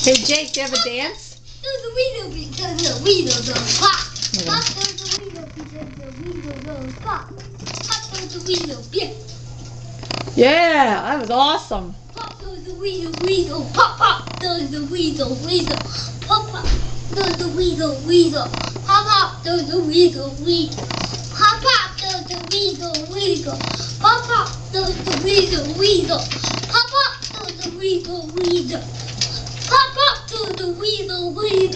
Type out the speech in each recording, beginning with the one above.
Hey Jake, do you have a dance? There's a window because the window goes pop. Pop goes the window because the window goes pop. Pop goes the window, yeah. Yeah, that was awesome. Pop goes the weasel, pop pop goes the weasel, pop pop goes the weasel, pop pop goes the weasel, pop pop goes the weasel, pop pop goes the weasel, pop pop goes the weasel, pop pop goes the weasel,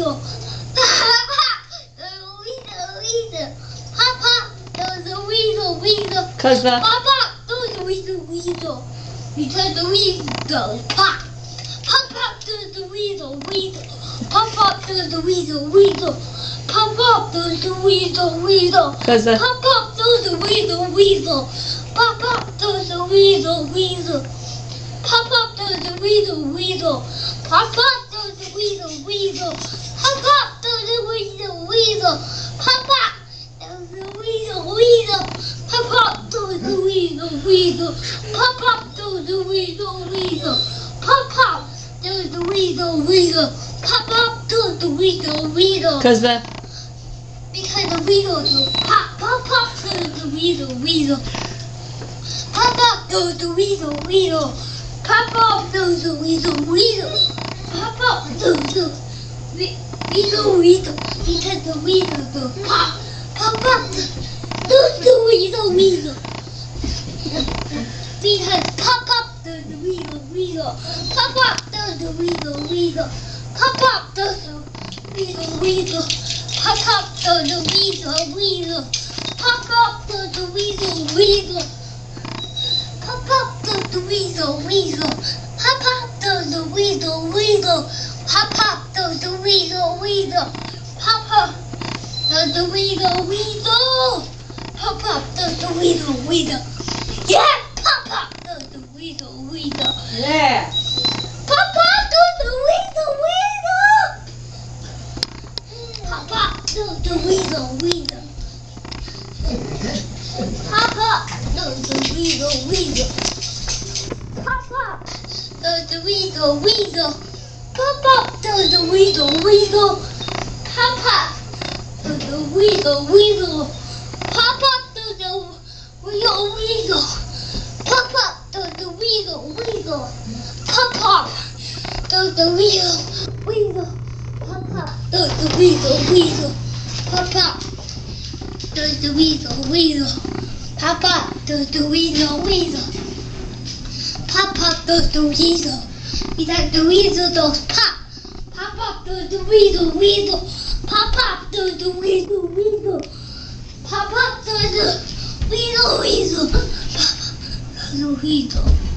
pop pop goes the weasel, Cause the pop pop goes the weasel. Because the weasel goes pop. Pop pop does the weasel. Pop pop does the weasel. Pop pop does the weasel. cause the Pop pop does the weasel. Pop pop does the weasel. Pop pop does the weasel. Pop pop does the weasel. Pop pop does the weasel. Pop pop does the weasel. Pop pop does the weasel. Pop pop does the weasel. Pop pop does the weasel. Pop pop does the weasel. cause the Because the weasel goes pop. Pop pop does the weasel. Pop pop does the weasel. Pop pop does the weasel. Pop pop does the weasel. Because the weasel goes pop. Pop pop does the weasel. Because pop pop does the weasel. Pop pop does the weasel. Pop pop does the weasel. Pop pop does the weasel. Pop pop does the weasel. Pop pop does the weasel. Pop pop does the weasel. Pop pop does the weasel. Pop pop does the weasel. Pop pop does the weasel. Yeah, pop pop does the weasel. yeah. Pop pop does the weasel. Pop pop does the weasel. Pop pop does the weasel. Pop pop does the weasel. Pop pop does the weasel. Pop pop does the weasel. Pop pop does the weasel. Pop pop does the weasel. Pop pop does the weasel. Pop pop does the weasel. Pop pop does the weasel. Pop pop does the weasel. Pop pop does the weasel. Because the weasel goes pop. Pop pop does the weasel. Pop pop does the weasel. Pop pop does the weasel. Pop pop does the weasel.